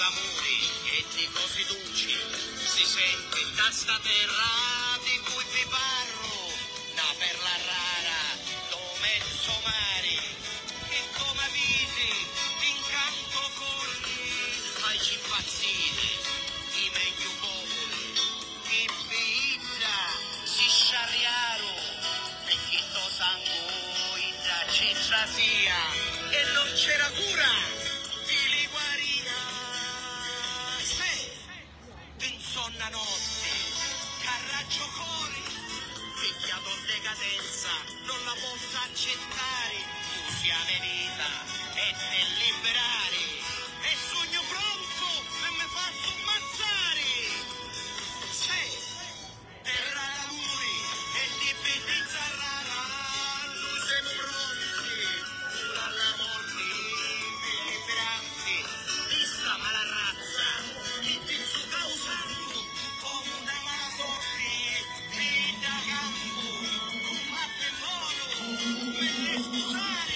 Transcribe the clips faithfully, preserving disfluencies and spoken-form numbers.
amori e di cose dolci si sente da sta terra di cui vi parlo, una perla rara, do mezzo mare, e come vidi incanto corri ai cimpazzini, i meglio popoli, che vita si sciarriaro, e chi to sangue da ciccia sia, e non c'era cura di li guaria. Se insonna notte, carraggio cori, picchiato in decadenza, non la posso accettare, tu sia venita e te liberare, e sogno pronto e mi faccio ammazzare. Se terra d'amore e di bellezza rara, noi siamo pronti, pure alla morte, per liberarti, vista mala razza, chi ti su causando, come una mala sorte, vita campo, ma per loro, per le scusare.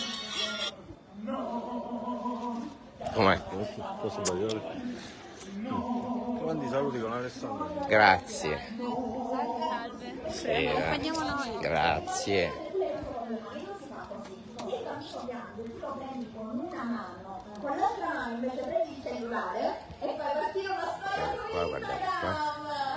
Com'è? Posso sbagliare? Quanti saluti con Alessandro? Grazie. Salve. Sì, Accompagniamo noi. grazie. Con una mano, con l'altra mano invece prendi il cellulare e fai partire una storia su Qua, guardate qua.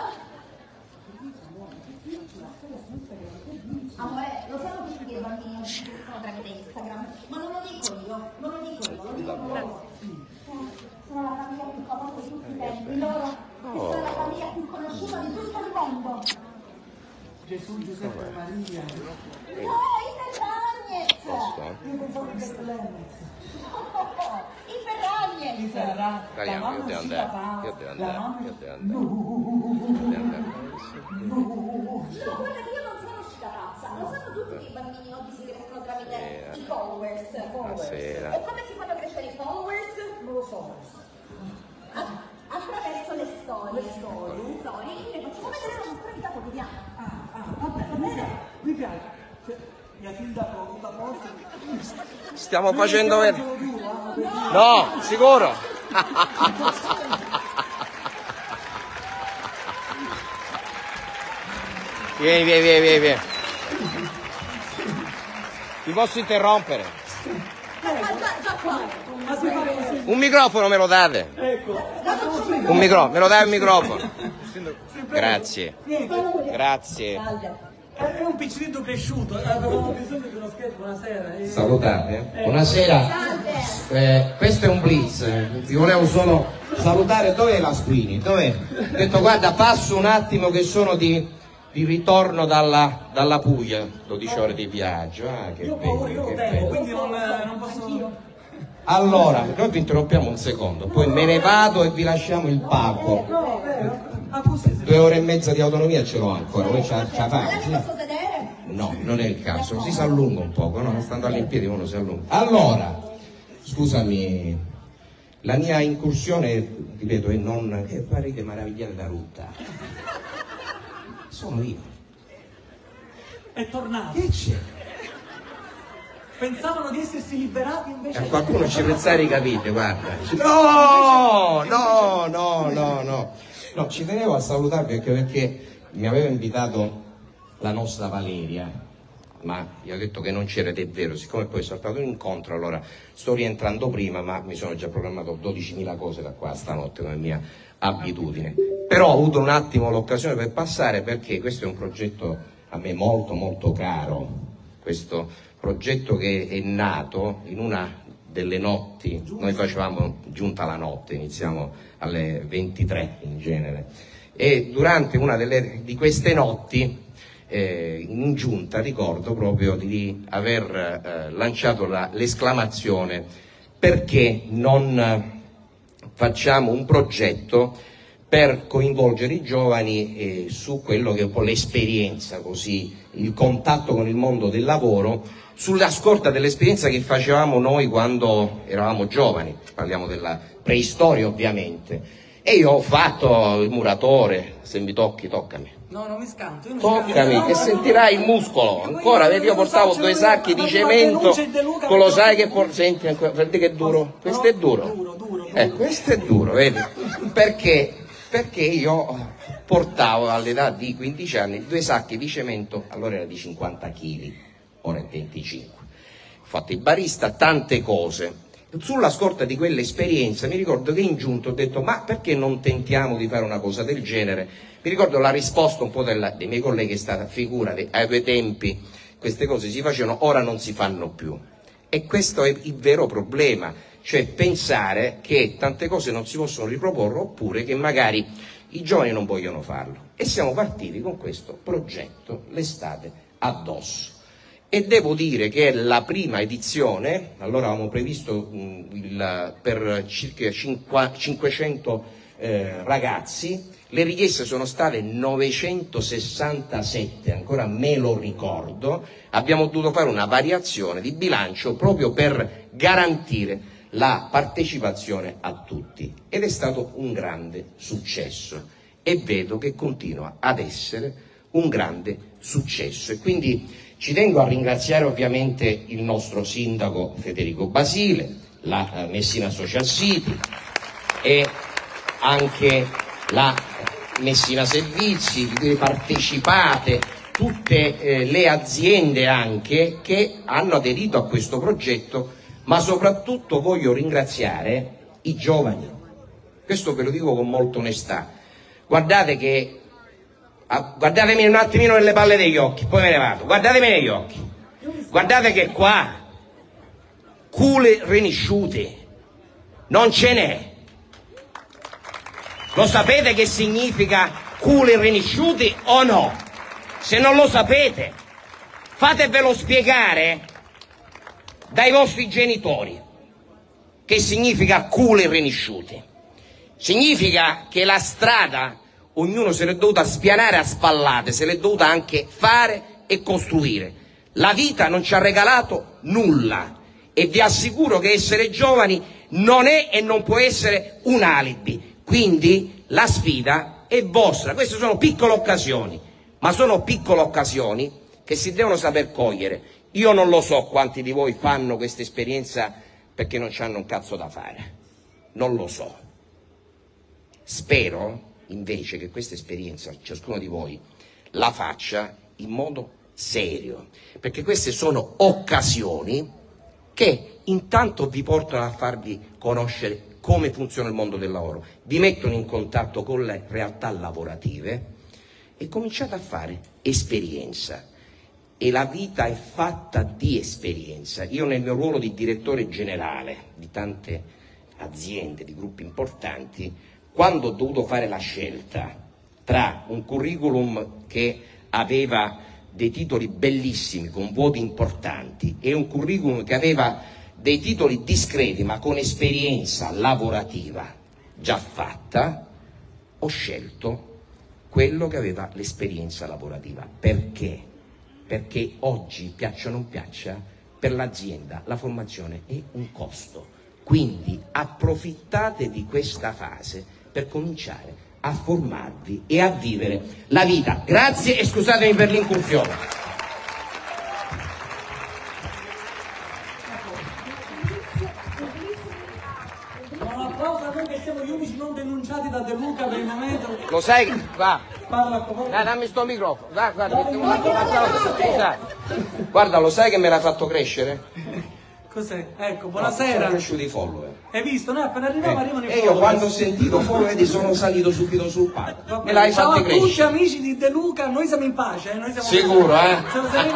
Amore, lo sanno tutti che i bambini non si conoscono tramite Instagram, ma non lo dico io, non lo dico io, lo dico loro. Sono la famiglia più famosa di tutti i tempi, loro che sono la famiglia più conosciuta di tutto il mondo. Gesù, Giuseppe e Maria. No, i Ferragnez! Io pensavo che fosse l'Ernez. I Ferragnez! I Ferragnez. Italiano, io devo andare. Io devo andare. Io devo andare. No, guarda che io non sono uscita pazza, lo sanno tutti che i bambini oggi si crescono tramite i followers. Buonasera. E come si fanno crescere i followers? Non lo so. A- attraverso le storie. Le storie. Le storie. Quindi le facciamo vedere la nostra vita quotidiana. Ah, ah, vabbè, va bene. Mi piace. Cioè, mia figlia da posto. Stiamo facendo vedere. No, sicuro? Vieni, vieni, vieni, vieni, vieni. Ti posso interrompere? Ma già, già qua. Ma si fa così. Un microfono me lo date? Ecco. Un microfono, me lo dai un microfono? Grazie. Grazie. È un piccinetto cresciuto, avevamo bisogno di uno scherzo, buonasera. E... Salutate. Buonasera. Eh, questo è un blitz. Vi volevo solo salutare. Dov'è la Squini? Dov'è? Ho detto guarda, passo un attimo che sono di, di ritorno dalla, dalla Puglia. dodici ore di viaggio. Ah, che Io ho paura, io bello, ho che tempo, bello. quindi non, non posso... Allora, noi vi interrompiamo un secondo, poi me ne vado e vi lasciamo il palco. No, vero? Ah, così si Due ore e mezza di autonomia ce l'ho ancora, voi ce la ce la fate? Adesso Sì? posso sedere? No, non è il caso, si allunga un poco, no? Stando all'impiedi uno si allunga. Allora, scusami, la mia incursione, ripeto, è non... che parete meravigliate da rutta. Sono io. è tornato. Che c'è? Pensavano di essersi liberati invece... A qualcuno ci pensare i capelli, guarda. No, no, no, no, no. No, ci tenevo a salutarvi anche perché mi aveva invitato la nostra Valeria, ma gli ho detto che non c'era ed è vero, siccome poi è saltato un incontro, allora sto rientrando prima, ma mi sono già programmato dodicimila cose da qua stanotte come mia abitudine. Però ho avuto un attimo l'occasione per passare perché questo è un progetto a me molto molto caro, questo progetto che è nato in una delle notti, noi facevamo giunta la notte, iniziamo alle ventitré in genere, e durante una delle, di queste notti eh, in giunta ricordo proprio di aver eh, lanciato la, l'esclamazione: perché non facciamo un progetto per coinvolgere i giovani eh, su quello che è un po' l'esperienza, così, il contatto con il mondo del lavoro, sulla scorta dell'esperienza che facevamo noi quando eravamo giovani, parliamo della preistoria ovviamente, e io ho fatto il muratore, se mi tocchi toccami. No, non mi scanto. Io non Toccami, no, che no, sentirai il muscolo. Ancora, vedi, io portavo due sacchi di cemento, con lo sai che por... senti, ancora, vedi che è duro? Questo è duro. Duro, duro. Eh, questo è duro, vedi? Perché, perché io portavo all'età di quindici anni due sacchi di cemento, allora era di cinquanta chili, ora è venticinque. Ho fatto il barista, tante cose. Sulla scorta di quell'esperienza mi ricordo che in giunta ho detto: ma perché non tentiamo di fare una cosa del genere? Mi ricordo la risposta un po' della, dei miei colleghi è stata: figurati, ai tuoi tempi queste cose si facevano, ora non si fanno più. E questo è il vero problema, cioè pensare che tante cose non si possono riproporre, oppure che magari i giovani non vogliono farlo. E siamo partiti con questo progetto, l'estate addosso. E devo dire che la prima edizione, allora avevamo previsto mh, il, per circa cinquecento eh, ragazzi, le richieste sono state novecentosessantasette, ancora me lo ricordo. Abbiamo dovuto fare una variazione di bilancio proprio per garantire la partecipazione a tutti, ed è stato un grande successo e vedo che continua ad essere un grande successo. E quindi ci tengo a ringraziare ovviamente il nostro sindaco Federico Basile, la Messina Social City e anche la Messina Servizi, le partecipate, tutte eh, le aziende anche che hanno aderito a questo progetto, ma soprattutto voglio ringraziare i giovani. Questo ve lo dico con molta onestà. Guardate che Ah, guardatemi un attimino nelle palle degli occhi, poi me ne vado. Guardatemi negli occhi. Guardate che qua culi rinisciuti non ce n'è. Lo sapete che significa culi rinisciuti o no? Se non lo sapete, fatevelo spiegare dai vostri genitori che significa culi rinisciuti. Significa che la strada ognuno se l'è dovuta spianare a spallate, se l'è dovuta anche fare e costruire. La vita non ci ha regalato nulla e vi assicuro che essere giovani non è e non può essere un alibi. Quindi la sfida è vostra. Queste sono piccole occasioni, ma sono piccole occasioni che si devono saper cogliere. Io non lo so quanti di voi fanno questa esperienza perché non c'hanno un cazzo da fare. Non lo so. Spero invece che questa esperienza ciascuno di voi la faccia in modo serio, perché queste sono occasioni che intanto vi portano a farvi conoscere come funziona il mondo del lavoro, vi mettono in contatto con le realtà lavorative e cominciate a fare esperienza. E la vita è fatta di esperienza. Io nel mio ruolo di direttore generale di tante aziende, di gruppi importanti, quando ho dovuto fare la scelta tra un curriculum che aveva dei titoli bellissimi con voti importanti e un curriculum che aveva dei titoli discreti ma con esperienza lavorativa già fatta, ho scelto quello che aveva l'esperienza lavorativa. Perché? Perché oggi, piaccia o non piaccia, per l'azienda la formazione è un costo. Quindi approfittate di questa fase per cominciare a formarvi e a vivere la vita. Grazie e scusatemi per l'incursione. Un applauso a noi che siamo gli unici non denunciati da De Luca per il momento. Lo sai, va, Parla con dai, dammi sto microfono, dai, guarda, mettiamo un attimo, scusa. Guarda, lo sai che me l'ha fatto crescere? Cos'è? Ecco, Sono buonasera. cresciuti i follower. Hai visto? Noi appena arriviamo arrivano i E io follower. quando ho sentito follower sono salito subito sul palco. Va Me bene. l'hai Ciao fatti a tutti crescere. amici di De Luca, noi siamo in pace, eh? Noi siamo Sicuro, eh? Siamo sereni.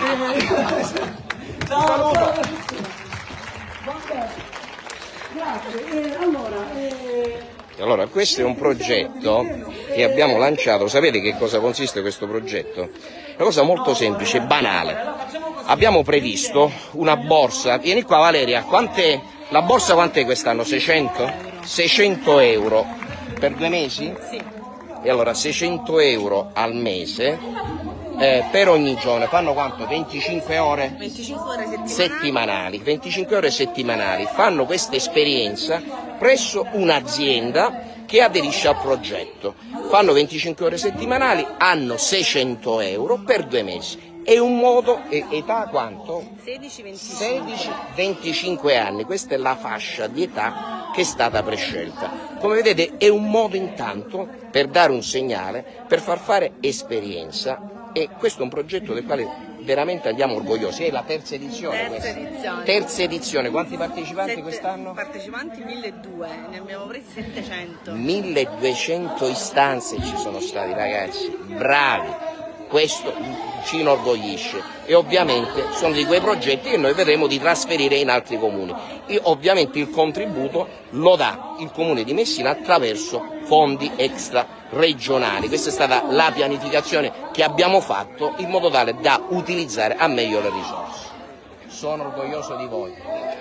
Eh, Ciao. Saluto. Va bene. Grazie. Eh, allora, eh... Allora, questo è un progetto che abbiamo lanciato. Sapete che cosa consiste questo progetto? È una cosa molto semplice, banale. Abbiamo previsto una borsa, vieni qua Valeria, quant'è? La borsa quant'è quest'anno? seicento? seicento euro per due mesi? Sì. E allora seicento euro al mese eh, per ogni giorno, fanno quanto? venticinque ore? venticinque ore settimanali. settimanali, venticinque ore settimanali, fanno questa esperienza presso un'azienda che aderisce al progetto, fanno venticinque ore settimanali, hanno seicento euro per due mesi. È un modo, e, età quanto? sedici venticinque. sedici venticinque anni, questa è la fascia di età che è stata prescelta. Come vedete è un modo intanto per dare un segnale, per far fare esperienza, e questo è un progetto del quale veramente andiamo orgogliosi. È la terza edizione. Terza questa. edizione. Terza edizione. Quanti partecipanti Sette quest'anno? Partecipanti milleduecento, ne abbiamo presi settecento. milleduecento istanze ci sono stati, ragazzi, bravi, questo ci inorgoglisce e ovviamente sono di quei progetti che noi vedremo di trasferire in altri comuni. E ovviamente il contributo lo dà il comune di Messina attraverso fondi extra regionali. Questa è stata la pianificazione che abbiamo fatto in modo tale da utilizzare a meglio le risorse. Sono orgoglioso di voi.